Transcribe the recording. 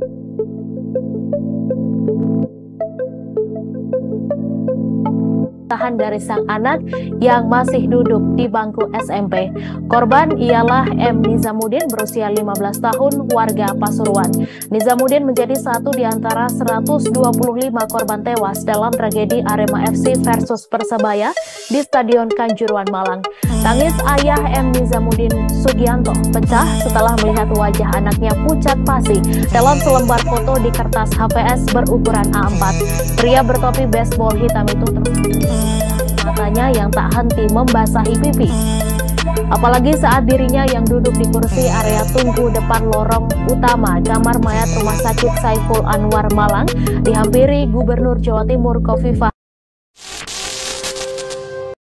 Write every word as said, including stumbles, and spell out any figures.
Tahan dari sang anak yang masih duduk di bangku S M P. Korban ialah M. Nizamuddin berusia lima belas tahun, warga Pasuruan. Nizamuddin menjadi satu di antara seratus dua puluh lima korban tewas dalam tragedi Arema F C versus Persebaya di Stadion Kanjuruhan, Malang. Tangis ayah M. Nizamuddin Sugianto pecah setelah melihat wajah anaknya pucat pasi dalam selembar foto di kertas H P S berukuran A empat. Pria bertopi baseball hitam itu terus matanya yang tak henti membasahi pipi. Apalagi saat dirinya yang duduk di kursi area tunggu depan lorong utama kamar mayat Rumah Sakit Saiful Anwar Malang dihampiri Gubernur Jawa Timur Khofifah